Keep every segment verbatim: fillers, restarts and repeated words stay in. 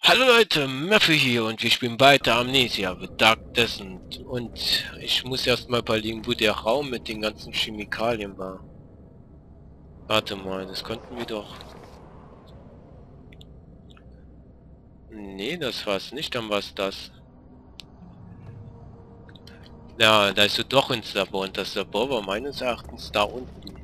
Hallo Leute, Murphy hier und wir spielen weiter Amnesia mit Dark Descent und ich muss erstmal überlegen, wo der Raum mit den ganzen Chemikalien war. Warte mal, das konnten wir doch... Nee, das war's nicht, dann war's das. Ja, da ist du doch ins Labor und das Labor war meines Erachtens da unten.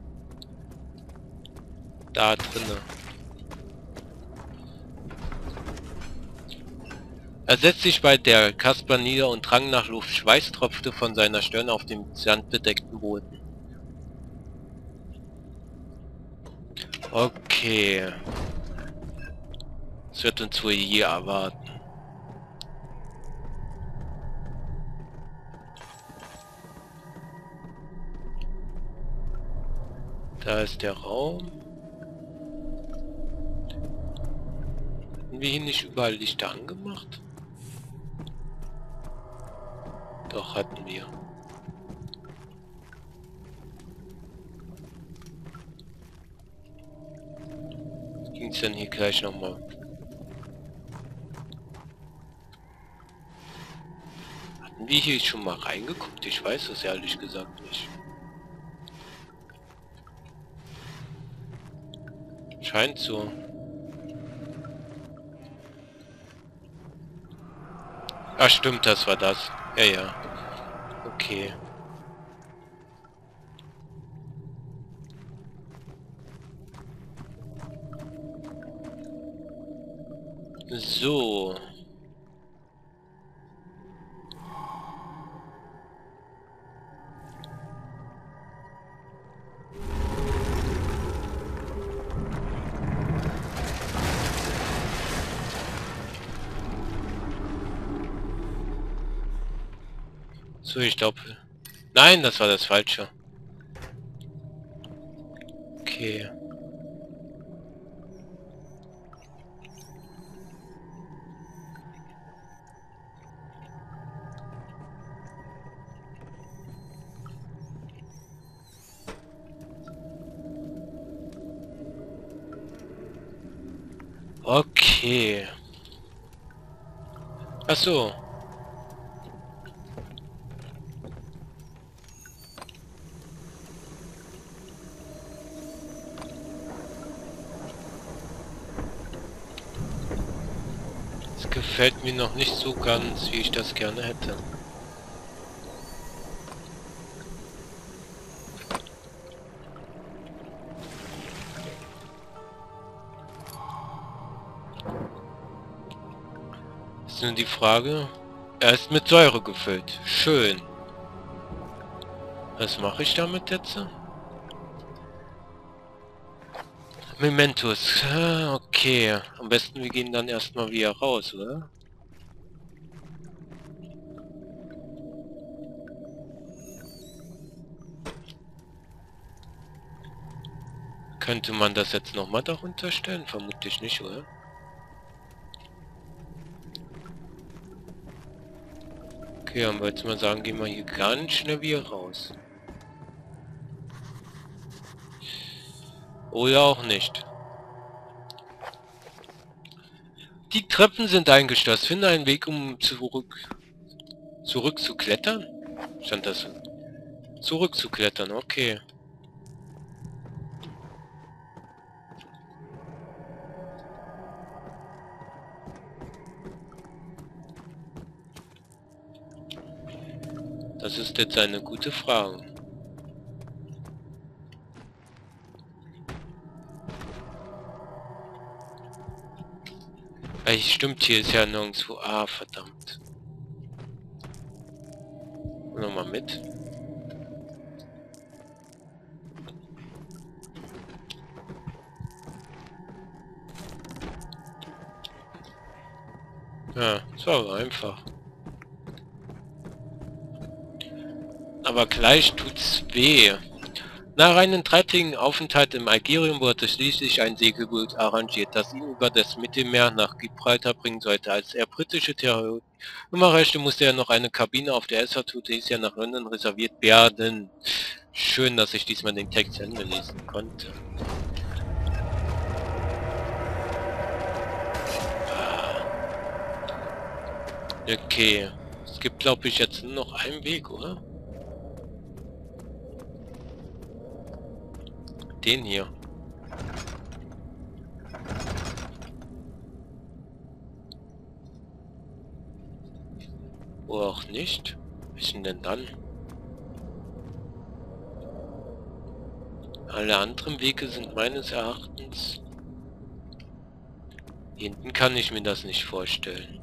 Da drinnen. Er setzt sich bei der Kasper nieder und Drang nach Luft. Schweiß tropfte von seiner Stirn auf dem sandbedeckten Boden. Okay. Es wird uns wohl hier erwarten. Da ist der Raum. Hatten wir hier nicht überall Lichter angemacht? Doch, hatten wir. Ging's dann hier gleich nochmal? Hatten wir hier schon mal reingeguckt? Ich weiß es ehrlich gesagt nicht. Scheint so. Ah, stimmt, das war das. Ja, ja. Okay. So. So, ich glaube... Nein, das war das Falsche. Okay. Okay. Ach so. Es gefällt mir noch nicht so ganz, wie ich das gerne hätte. Ist nur die Frage... Er ist mit Säure gefüllt. Schön. Was mache ich damit jetzt? Mementos. Ah, okay. Am besten wir gehen dann erstmal wieder raus, oder? Könnte man das jetzt nochmal darunter stellen? Vermutlich nicht, oder? Okay, dann wollte ich mal sagen, gehen wir hier ganz schnell wieder raus. Oder auch nicht. Die Treppen sind eingestürzt. Finde einen Weg, um zurück... Zurück zu klettern? Stand das? Zurück zu klettern, okay. Das ist jetzt eine gute Frage. Ey, stimmt, hier ist ja nirgendwo... Ah, verdammt. Nochmal mit. Ja, das war aber einfach. Aber gleich tut's weh. Nach einem dreitägigen Aufenthalt im Algerien wurde schließlich ein Segelboot arrangiert, das ihn über das Mittelmeer nach Gibraltar bringen sollte. Als er britische Territorium erreichte, musste er noch eine Kabine auf der S H Tutesia nach London reserviert werden. Schön, dass ich diesmal den Text zu Ende lesen konnte. Ah. Okay. Es gibt, glaube ich, jetzt nur noch einen Weg, oder? Den hier. Oder auch nicht. Welchen denn dann? Alle anderen Wege sind meines Erachtens... Hinten kann ich mir das nicht vorstellen.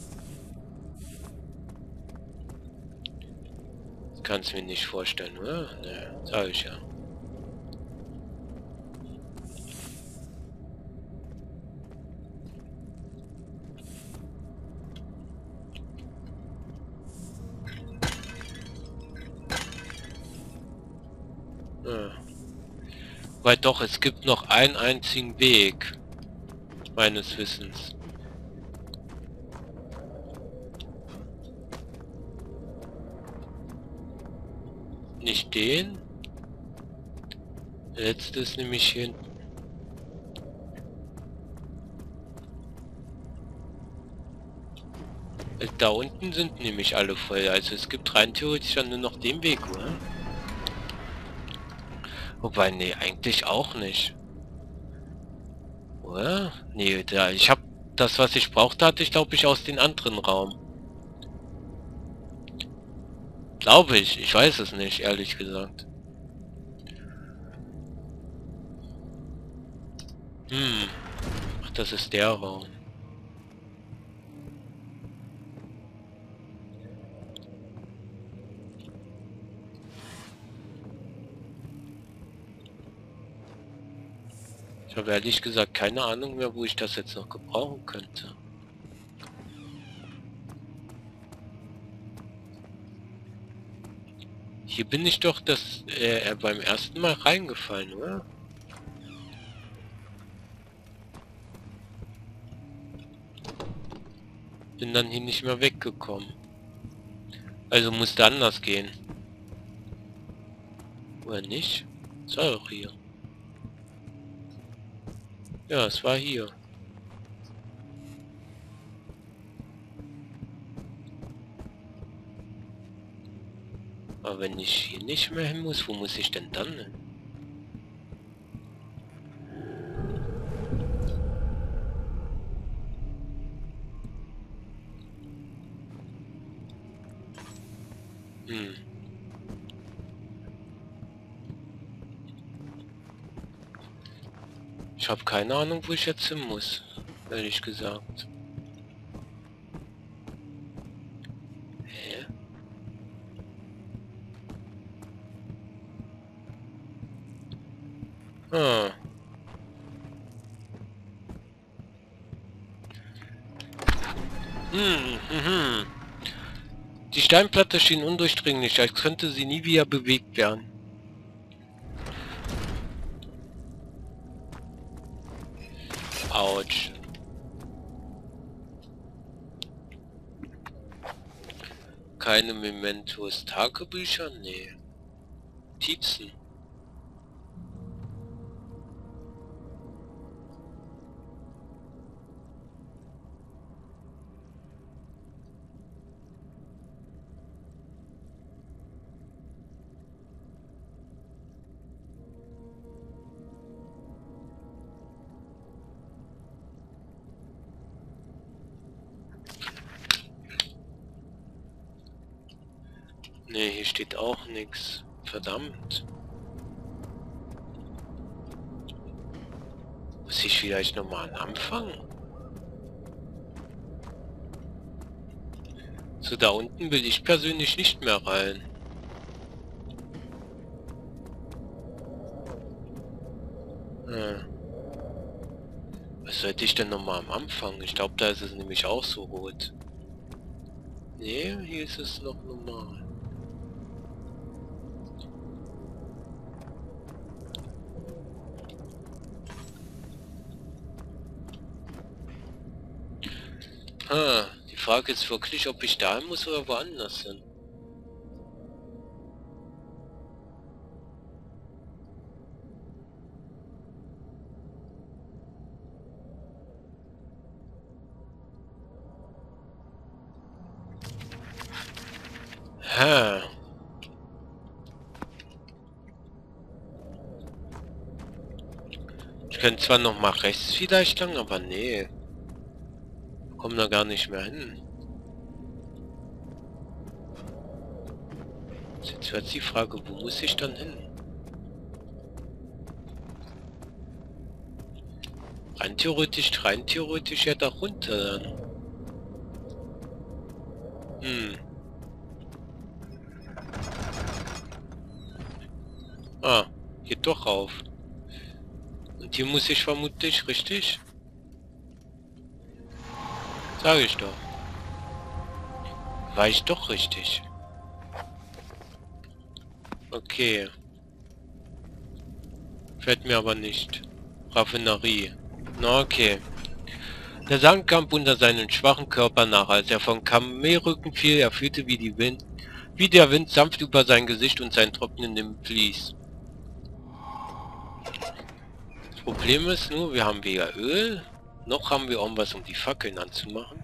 Kann es mir nicht vorstellen, oder? Ne, sag ich ja. Ja. Weil doch, es gibt noch einen einzigen Weg. Meines Wissens. Nicht den. Der letzte ist nämlich hier hinten. Da unten sind nämlich alle voll. Also es gibt rein theoretisch dann nur noch den Weg, oder? Wobei, nee, eigentlich auch nicht. Oder? Nee, da, ich habe das, was ich brauchte, hatte ich, glaube ich, aus dem anderen Raum. Glaube ich. Ich weiß es nicht, ehrlich gesagt. Hm. Ach, das ist der Raum. Ich habe ehrlich gesagt keine Ahnung mehr, wo ich das jetzt noch gebrauchen könnte. Hier bin ich doch das äh, beim ersten Mal reingefallen, oder? Bin dann hier nicht mehr weggekommen. Also musste anders gehen. Oder nicht? Es war doch hier. Ja, es war hier. Aber wenn ich hier nicht mehr hin muss, wo muss ich denn dann hin? Hm. Ich habe keine Ahnung, wo ich jetzt hin muss. Ehrlich gesagt. Hä? Ah. Hm, mhm. Die Steinplatte schien undurchdringlich, als könnte sie nie wieder bewegt werden. Autsch. Keine Mementos. Tagebücher? Nee. Notizen. Nee, hier steht auch nichts. Verdammt. Muss ich vielleicht nochmal anfangen? So, da unten will ich persönlich nicht mehr rein. Hm. Was sollte ich denn nochmal am Anfang? Ich glaube, da ist es nämlich auch so rot. Nee, hier ist es noch normal. Ah, die Frage ist wirklich, ob ich da muss oder woanders hin. Aha. Ich könnte zwar noch mal rechts vielleicht lang, aber nee. Wir kommen da gar nicht mehr hin. Jetzt wird die Frage, wo muss ich dann hin? Rein theoretisch, rein theoretisch ja da runter dann. Hm. Ah, hier doch rauf. Und hier muss ich vermutlich, richtig? Sage ich doch. War ich doch richtig. Okay. Fällt mir aber nicht. Raffinerie. Na okay. Der Sand kam unter seinen schwachen Körper nach, als er vom Kamelrücken fiel. Er fühlte, wie die Wind, wie der Wind sanft über sein Gesicht und sein trocknenden fließ. Das Problem ist nur, wir haben weder Öl, noch haben wir irgendwas, um die Fackeln anzumachen.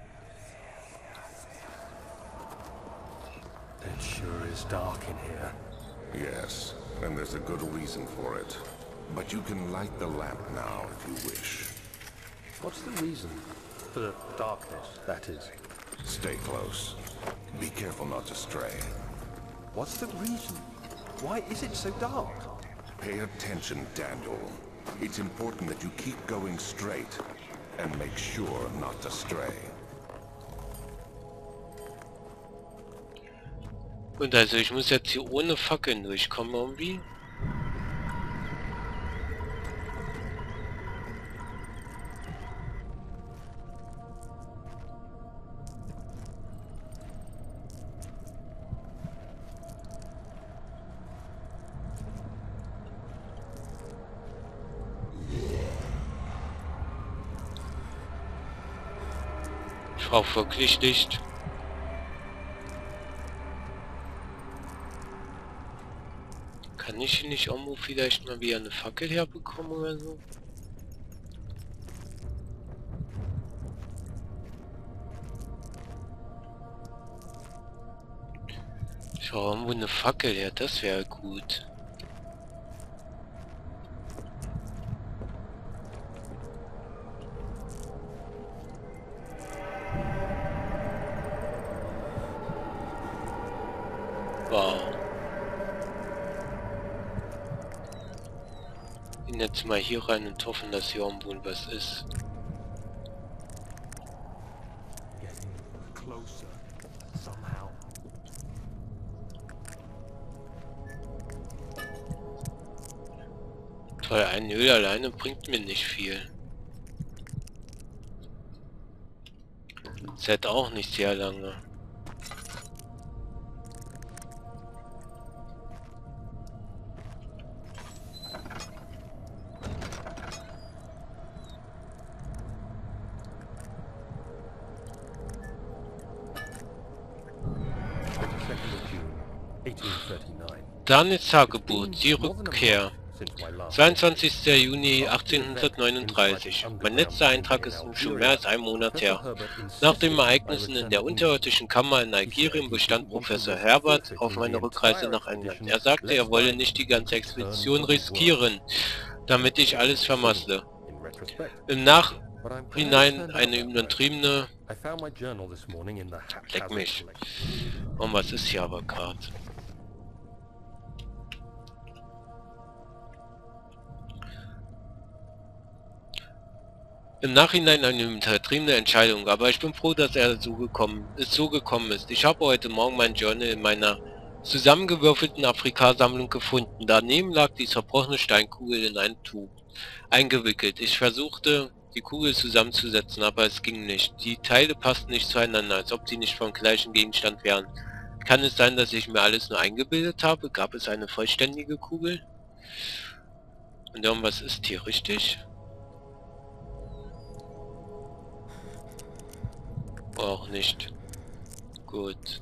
It sure is dark in here. Yes, and there's a good reason for it. But you can light the lamp now if you wish. What's the reason? For the darkness, that is. Stay close. Be careful not to stray. What's the reason? Why is it so dark? Pay attention, Daniel. It's important that you keep going straight and make sure not to stray. Und also ich muss jetzt hier ohne Fackeln durchkommen irgendwie. Ich brauche wirklich Licht. Kann ich hier nicht irgendwo vielleicht mal wieder eine Fackel herbekommen oder so? Schau, irgendwo eine Fackel her, das wäre gut. Wow. Gehen jetzt mal hier rein und hoffen, dass hier irgendwo was ist. Closer, somehow. Toll, ein Öl alleine bringt mir nicht viel. Das hält auch nicht sehr lange. Daniels Tagebuch, die Rückkehr. zweiundzwanzigster Juni achtzehnhundertneununddreißig. Mein letzter Eintrag ist nun schon mehr als einen Monat her. Nach den Ereignissen in der unterirdischen Kammer in Algerien bestand Professor Herbert auf meine Rückreise nach England. Er sagte, er wolle nicht die ganze Expedition riskieren, damit ich alles vermassle. Im Nachhinein eine übertriebene... Leck mich. Oh, was ist hier aber gerade? Im Nachhinein eine übertriebene Entscheidung, aber ich bin froh, dass er so gekommen ist, so gekommen ist. Ich habe heute Morgen mein Journal in meiner zusammengewürfelten Afrika-Sammlung gefunden. Daneben lag die zerbrochene Steinkugel in ein Tuch eingewickelt. Ich versuchte, die Kugel zusammenzusetzen, aber es ging nicht. Die Teile passten nicht zueinander, als ob sie nicht vom gleichen Gegenstand wären. Kann es sein, dass ich mir alles nur eingebildet habe? Gab es eine vollständige Kugel? Und irgendwas ist hier richtig? Auch nicht. Gut.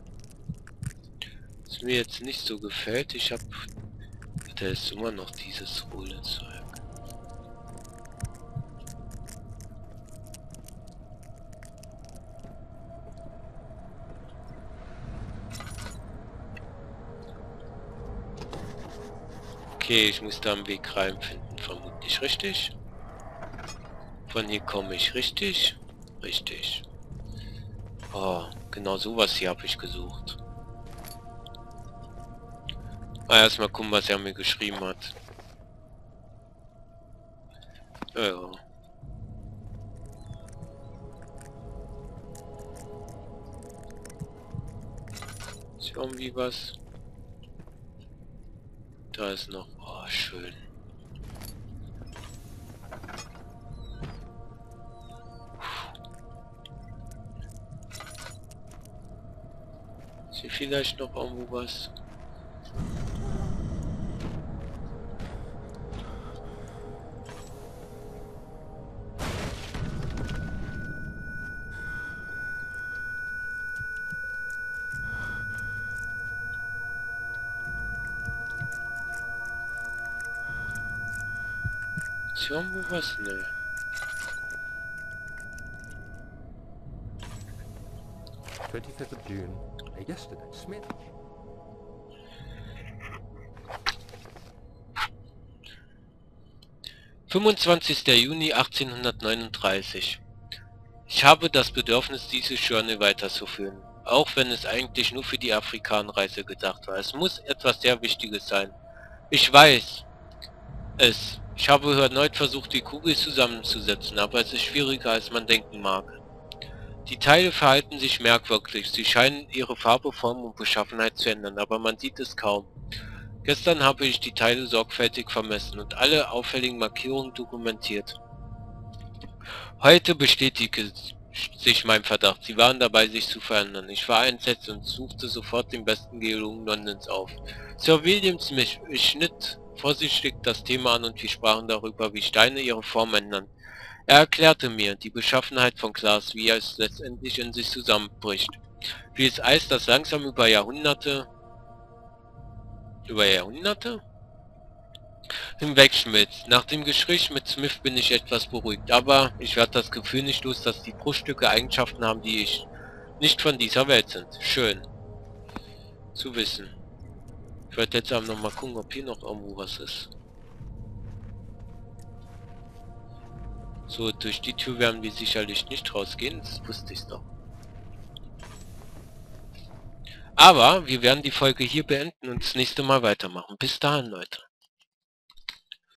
Was mir jetzt nicht so gefällt, ich habe... Da ist immer noch dieses hohle Zeug. Okay, ich muss da einen Weg reinfinden, vermutlich, richtig? Von hier komme ich, richtig? Richtig. Oh, genau sowas hier habe ich gesucht. Mal erstmal gucken, was er mir geschrieben hat. Ja. Ist irgendwie was? Da ist noch... Oh, schön. Ist hier vielleicht noch irgendwo was? Ist hier irgendwo was? Ne. twenty-fifth of June. Uh, yesterday, Smith. fünfundzwanzigster Juni achtzehnhundertneununddreißig. Ich habe das Bedürfnis, diese Journey weiterzuführen, auch wenn es eigentlich nur für die Afrikanreise gedacht war. Es muss etwas sehr Wichtiges sein. Ich weiß es. Ich habe erneut versucht, die Kugel zusammenzusetzen, aber es ist schwieriger, als man denken mag. Die Teile verhalten sich merkwürdig. Sie scheinen ihre Farbe, Form und Beschaffenheit zu ändern, aber man sieht es kaum. Gestern habe ich die Teile sorgfältig vermessen und alle auffälligen Markierungen dokumentiert. Heute bestätigte sich mein Verdacht. Sie waren dabei, sich zu verändern. Ich war entsetzt und suchte sofort den besten Geologen Londons auf. Sir William Smith. Ich schnitt vorsichtig das Thema an und wir sprachen darüber, wie Steine ihre Form ändern. Er erklärte mir die Beschaffenheit von Glas, wie es letztendlich in sich zusammenbricht. Wie es Eis, das langsam über Jahrhunderte... über Jahrhunderte? hinwegschmilzt. Nach dem Gespräch mit Smith bin ich etwas beruhigt, aber ich werde das Gefühl nicht los, dass die Bruchstücke Eigenschaften haben, die ich nicht von dieser Welt sind. Schön zu wissen. Ich werde jetzt aber noch mal gucken, ob hier noch irgendwo was ist. So, durch die Tür werden wir sicherlich nicht rausgehen, das wusste ich doch. Aber wir werden die Folge hier beenden und das nächste Mal weitermachen. Bis dahin, Leute.